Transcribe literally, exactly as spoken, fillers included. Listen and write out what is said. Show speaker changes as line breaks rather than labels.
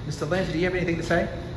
Mister Lindsay, do you have anything to say?